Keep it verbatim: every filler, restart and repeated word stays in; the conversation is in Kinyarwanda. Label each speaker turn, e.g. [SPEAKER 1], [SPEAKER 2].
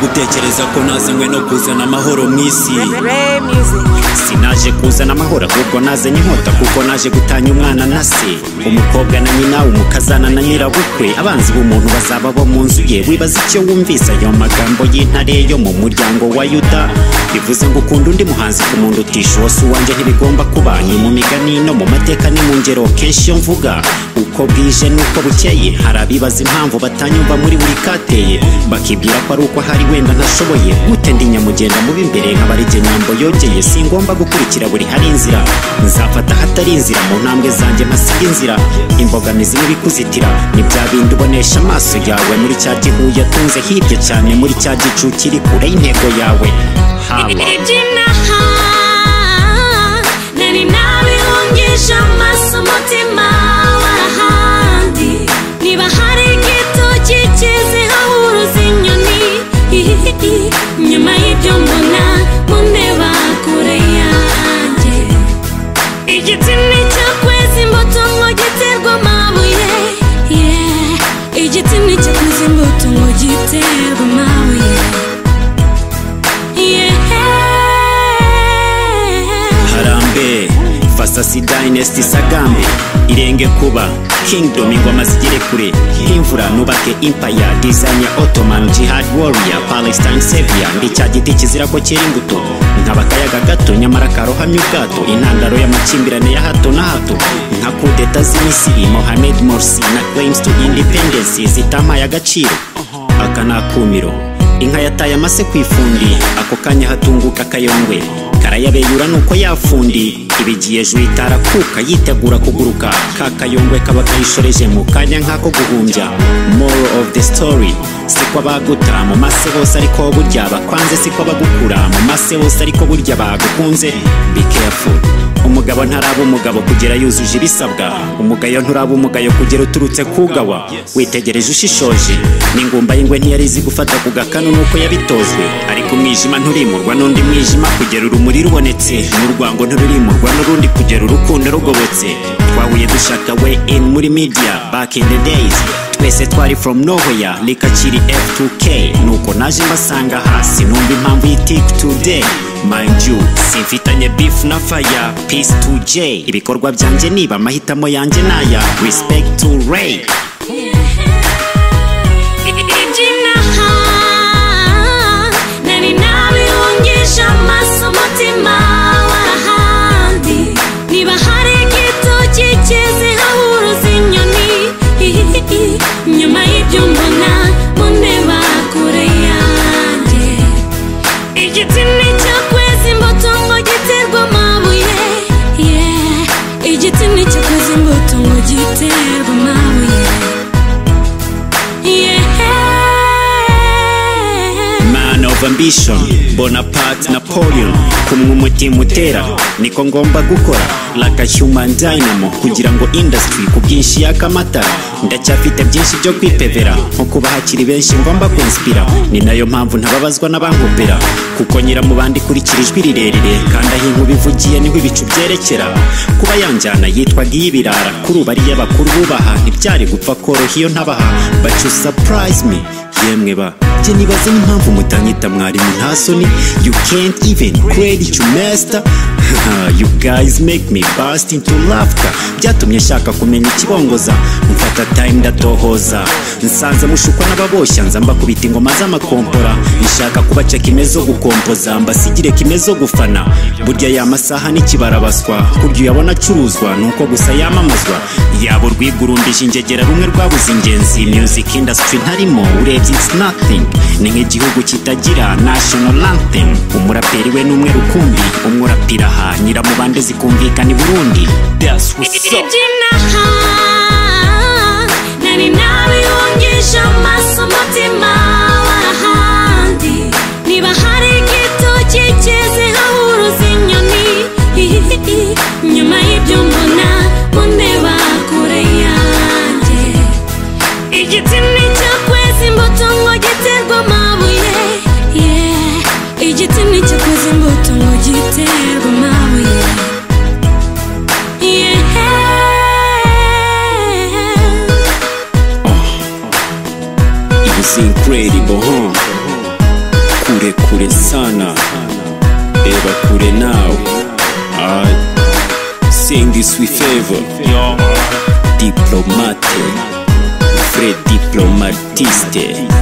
[SPEAKER 1] gutekereza ko nazanywe no kuzana amahoro mu isi. Sinaje kuzana amahoro ahubwo nazanye inkota, kuko naje gutanya umwana na se, umukobwa na nyina, umukazana na nyirabukwe. Abanzi b'umuntu bazaba bo mu nzu ye. Wibaza icyo wumvise ayo magambo y'intare yo mu muryango wa Yuda? Bivuze ngo ukunda undi muhanzi ku muntu utisha uwo si uwanjye ntibigomba kuba. Ni mu migani no mu mateka ni mu ngero kenshi iyo mvuga. Uko bwije nuko bukeye hari abibaza impamvu batanyumva muri buri kateye, bakibwira ko ari uko hari wenda ntashoboye. Gute ndi nyamugenda mubi imbere nk'abarije nyambo yogeye? Singomba gukurikira buri hari inzira, nzafata hatari inzira mu ntambwe zanjye mpasiga inzira. Imbogamizi n'ibikuzitira ni bya bindi ubonesha amaso yawe muri cya gihu yatunze hirya cyane muri cya gicu kiri kure y'intego yawe.
[SPEAKER 2] nari nabihungisha amaso umutima w'ahandi. Niba hari igitoki kiziho uruzinyoni, nyuma y'ibyo mbona mu Indebakure yanjye. Igiti nicyo kweza imbuto ngo giterwa amabuye, igiti nicyo kweza imbuto ngo giterwa amabuye.
[SPEAKER 1] Harambe Fasasi Dynasty Sagambe irenge kuba Kingdom, ingoma zigere kure nk'imvura, nubake empire, design ya Ottoman, jihad warrior, Palestine savior. Ndi cya giti kizira ko cyera imbuto nk'abakayaga gato nyamara karohamye ubwato, intandaro y'amakimbirane ya hato na hato nka kudeta z'Misiri, Mohamed Morsi na claims to independence zitampaye agaciro. Aka nakumiro inka yataye amase ku ifundi, ako kanya hatunguka akayongwe karayabeyura nuko yafundi ibigiye hejuru itarakuka yitegura kuguruka. Ka kayongwe kaba kayishoreje mu kanya nk'ako guhumbya. Moral of the story, siko abaguta mu mase bose ariko burya bakwanze, siko abagukura mu mase bose ariko burya bagukunze. Be careful, umugabo ntaraba umugabo kugera yuzuje ibisabwa, umugayo nturaba umugayo kugera uturutse kugawa. Witegereje ushishoje, n'ingumba y'ingwe ntiyarizi gufata ku gakanu nuko yabitozwe, ariko umwijima nturimurwa n'undi mwijima kugera urumuri rubonetse, n'urwango ntururimurwa n'urundi kugera urukundo rugobotse. Twahuye dushaka way in muri media back in the days, twese twari from nowhere likakiri F two K, nuko naje mbasanga hasi numva impamvu y'itick today. Mind you, simfitanye beef na fire, peace to J. Ibikorwa byanje niba amahitamo yanjye naya, respect to Ray.
[SPEAKER 2] nari nabihungisha amaso umutima w'ahandi. Niba hari igitoki kiziho uruzinyoni, nyuma y'ibyo mbona mu Indebakure yanjye. Igiti nicyo kweza imbuto ngo giterwa amabuye, igiti nicyo kweza imbuto ngo giterwa amabuye.
[SPEAKER 1] Man of ambition, Bonaparte, Napoleon, kumwe umutima utera niko ngomba gukora like a human dynamo, kugira ngo industry ku bwinshi yakamatara. Ndacyafite byinshi byo kwipevera, nko kuba hakiri benshi ngomba kwinspira. Ni nayo mpamvu ntababazwa n'abankopera, kuko nyira mu bandi kurikira ijwi rirerire, kandi aho inkuba ivugiye niho ibicu byerekera. Kuba yanjyana yitwaga iy'ibirara, kuri ubu ariyo abakuru bubaha, ntibyari gupfa koroha iyo ntabaha. But you surprise me, yemwe ba jye nibaze n'impamvu mutanyita mwarimu nta soni. You can't even credit your master. You guys make me burst into laughter. Byatumye nshaka kumenya ikibongoza, mfata time ndatohoza, nsanze mushukwa n'ababoshya, nza mbakubita ingoma z'amakompora. Nshaka kubaca kime zo gukompoza, mbasigire kime zo gufana. Burya ya masaha n'ikibarabaswa, kurya uyabona acuruzwa nuko gusa yamamazwa. Yabo rwigurumbije ingegera rumwe rwabuze ingenzi. Music industry ntarimo urebye it's nothing, ni nk'igihugu kitagira national anthem. Umuraperi we n'umwe rukumbi, umwe urapira aha nyiramubande zikumvikana i Burundi. That's what's up.
[SPEAKER 2] nari nabihungisha amaso umutima w'ahandi. Niba hari igitoki kiziho uruzinyoni, nyuma y'ibyo mbona mu Indebakure yanjye. Igiti nicyo kweza imbuto ngo giterwa amabuye, igiti nicyo kweza imbuto ngo giterwa amabuye.
[SPEAKER 1] It was incredible, huh? kure kure sana, eba kure now. I sing this with favor. Diplomat, Fred Diplomatiste.